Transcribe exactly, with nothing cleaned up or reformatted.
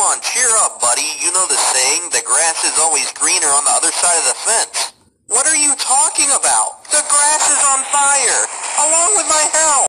on, cheer up, buddy. You know the saying, the grass is always greener on the other side of the fence. What are you talking about? The grass is on fire, along with my